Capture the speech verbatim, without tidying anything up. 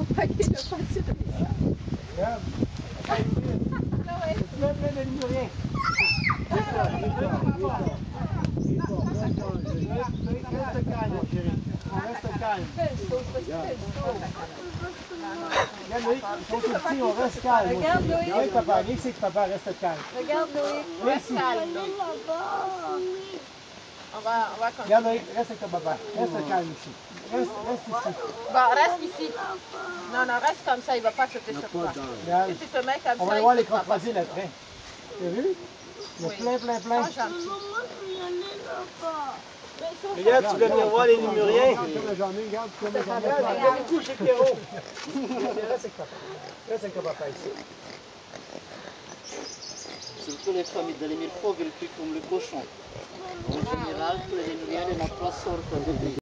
Ok, je passe sur les gens. Regarde. Tu veux plein de Lémuriens. Reste calme, mon chéri. On reste calme. Regarde, Loïc, ils sont tout petits, on reste calme. Regarde, Loïc. Regarde, papa. Viens ici que papa reste calme. Regarde, Loïc. Reste calme, Loïc. On va, on va Regarde, Loïc, reste avec ton papa. Reste calme ici. Reste, reste ici. Bon, reste ici. Non, non, reste comme ça, il ne va pas sauter sur toi. Regarde. Si tu te mets comme On ça, va il voir les sautera pas crocodiles sur toi. après. Tu as vu? Il y a Oui. plein, plein, plein. Ils sont gentils. Regarde, tu veux venir voir les Lémuriens? Regarde, couche avec Pierrot. Reste avec papa. Reste avec ton papa ici. Surtout les familles de l'émile Vogel, puis comme le cochon. En général, tous les lémuriens, il y en a trois sortes.